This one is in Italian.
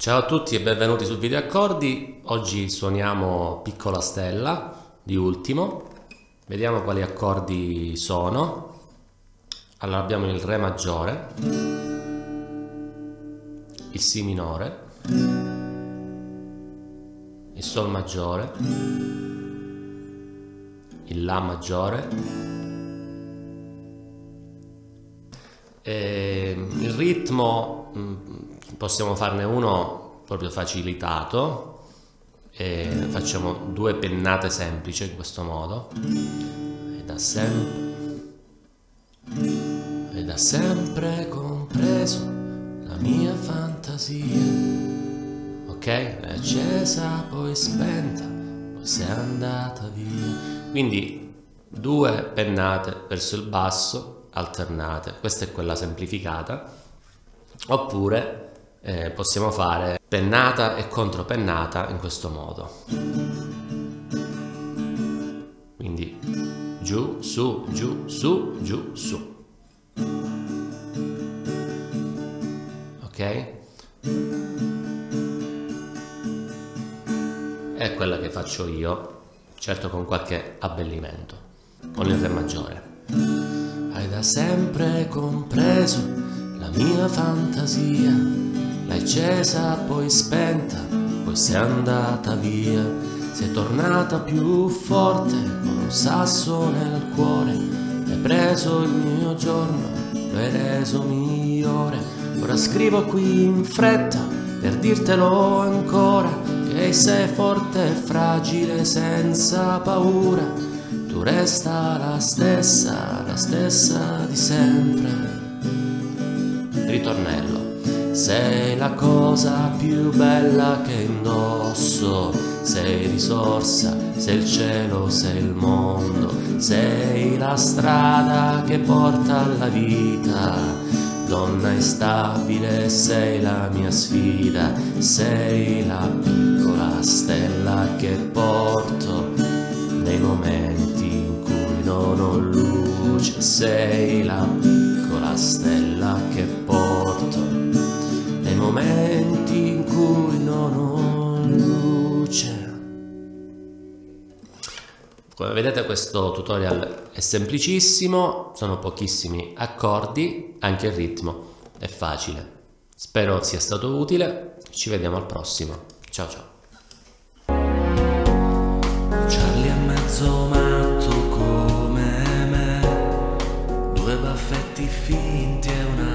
Ciao a tutti e benvenuti su Video Accordi. Oggi suoniamo Piccola Stella di Ultimo. Vediamo quali accordi sono. Allora abbiamo il Re maggiore, il Si minore, il Sol maggiore, il La maggiore, e il ritmo possiamo farne uno proprio facilitato e facciamo due pennate semplici in questo modo. E da sempre compreso la mia fantasia, ok? È accesa poi spenta, poi sei andata via. Quindi due pennate verso il basso alternate, questa è quella semplificata. Oppure possiamo fare pennata e contropennata in questo modo. Quindi giù, su, giù, su, giù, su. Ok? È quella che faccio io, certo con qualche abbellimento, con il Re maggiore. Hai da sempre compreso la mia fantasia, l'hai accesa poi spenta, poi sei andata via, sei tornata più forte con un sasso nel cuore, hai preso il mio giorno, lo hai reso migliore. Ora scrivo qui in fretta per dirtelo ancora, che sei forte e fragile senza paura. Tu resta la stessa di sempre. Ritornello. Sei la cosa più bella che indosso, sei risorsa, sei il cielo, sei il mondo, sei la strada che porta alla vita. Donna instabile, sei la mia sfida, sei la piccola stella che porto nei momenti in cui non ho luce, sei la piccola stella che porto nei momenti in cui non ho luce. Come vedete questo tutorial è semplicissimo, sono pochissimi accordi, anche il ritmo è facile. Spero sia stato utile, ci vediamo al prossimo. Ciao ciao. Charlie è mezzo matto come me, due baffetti finti e una